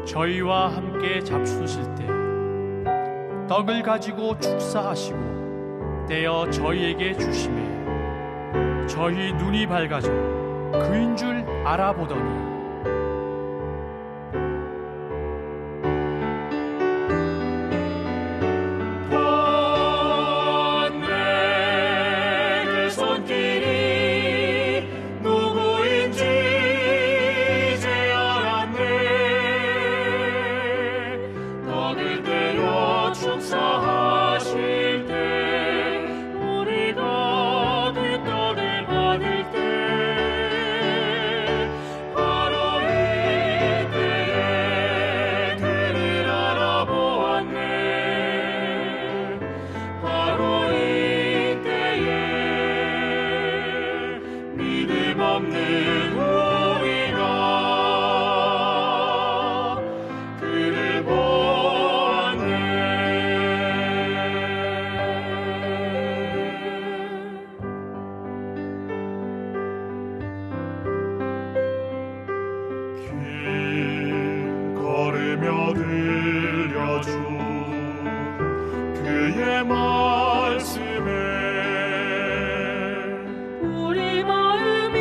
저희와 함께 잡수실 때 떡을 가지고 축사하시고 떼어 저희에게 주시매 저희 눈이 밝아져 그인 줄 알아보더니 그의 말씀에 우리 마음이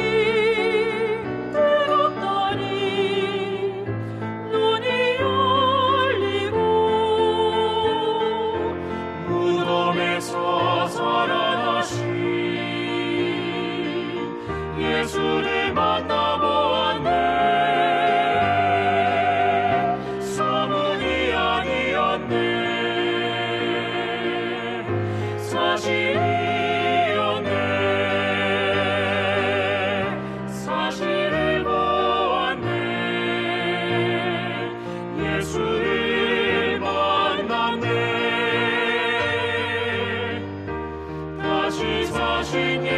뜨겁더니 눈이 열리고 무덤에서 살아나신 예수를 만나보았네. 소문이 아니었네. 사실을 보았네. 예수를 만났네. 다시 사신